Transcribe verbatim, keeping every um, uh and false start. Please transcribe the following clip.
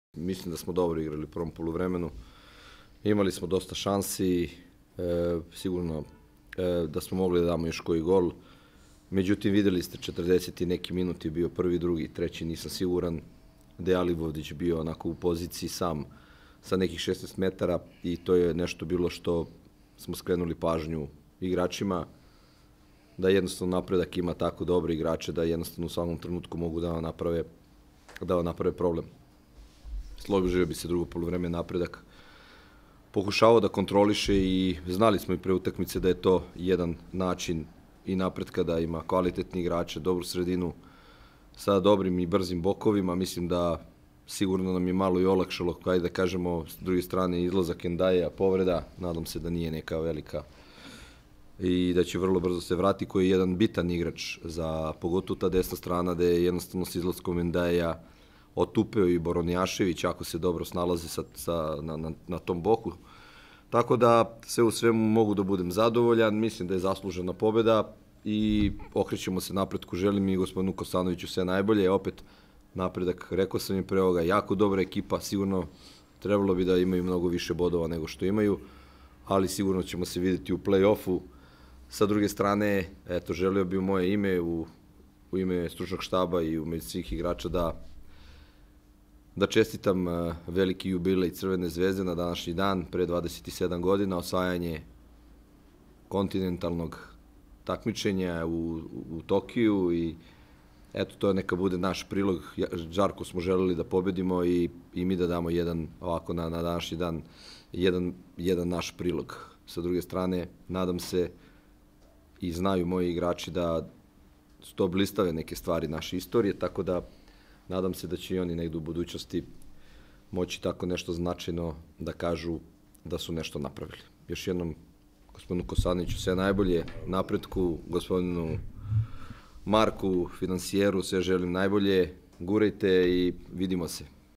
Mislim da smo dobro igrali u prvom poluvremenu. Imali smo dosta šansi, e, sigurno e, da smo mogli da damo još koji gol. Međutim, videli ste, četrdeset i neki minut je bio prvi, drugi, treći, nisam siguran. Dejan Livovdić bio onako u poziciji sam sa nekih šesnaest metara i to je nešto bilo što smo skrenuli pažnju igračima, da jednostavno napredak ima tako dobre igrače da jednostavno u svakom trenutku mogu da vam naprave, da vam naprave problem. Složio bi se drugo poluvreme napredak. Pokušavao da kontroliše i znali smo i pre utakmice da je to jedan način i napretka, da ima kvalitetni igrače, dobru sredinu sa dobrim i brzim bokovima. Mislim da sigurno nam je malo i olakšalo, kada da kažemo, s druge strane izlazak Endaja, povreda, nadam se da nije neka velika i da će vrlo brzo se vrati, koji je jedan bitan igrač za pogotovo ta desna strana, da je jednostavno s izlaskom Endaja otupeo i Boronjašević, ako se dobro snalaze sa, sa, na, na, na tom boku. Tako da sve u svemu mogu da budem zadovoljan, mislim da je zaslužena pobeda i okrećemo se napretku. Želim i gospodinu Kosanoviću sve najbolje, opet napredak, rekao sam im pre ovoga, jako dobra ekipa, sigurno trebalo bi da imaju mnogo više bodova nego što imaju, ali sigurno ćemo se vidjeti u play-offu. Sa druge strane, eto, želio bi u moje ime, u, u ime stručnog štaba i u ime svih igrača da da čestitam veliki jubilej Crvene zvezde na današnji dan, pre dvadeset sedam godina, osvajanje kontinentalnog takmičenja u, u Tokiju i eto, to neka bude naš prilog. Žarko smo želeli da pobedimo i, i mi da damo jedan, ovako na, na današnji dan, jedan, jedan naš prilog. Sa druge strane, nadam se i znaju moji igrači da su to blistave neke stvari naše istorije, tako da nadam se da će i oni negdje u budućnosti moći tako nešto značajno da kažu da su nešto napravili. Još jednom, gospodinu Kosaniću sve najbolje, napretku, gospodinu Marku, finansijeru, sve želim najbolje, gurajte i vidimo se.